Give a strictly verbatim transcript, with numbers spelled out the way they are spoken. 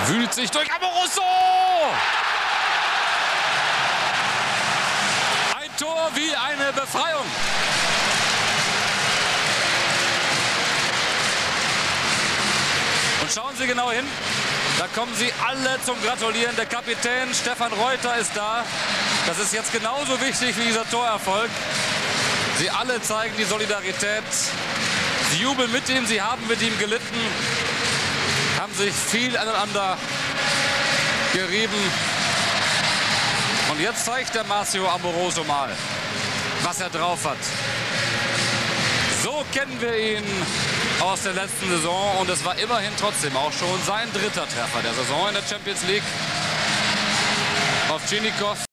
Wühlt sich durch Amoroso! Ein Tor wie eine Befreiung. Und schauen Sie genau hin. Da kommen sie alle zum Gratulieren. Der Kapitän Stefan Reuter ist da. Das ist jetzt genauso wichtig wie dieser Torerfolg. Sie alle zeigen die Solidarität. Sie jubeln mit ihm, sie haben mit ihm gelitten, haben sich viel aneinander gerieben. Und jetzt zeigt der Marcio Amoroso mal, was er drauf hat. So kennen wir ihn aus der letzten Saison und es war immerhin trotzdem auch schon sein dritter Treffer der Saison in der Champions League. Ovtchinnikov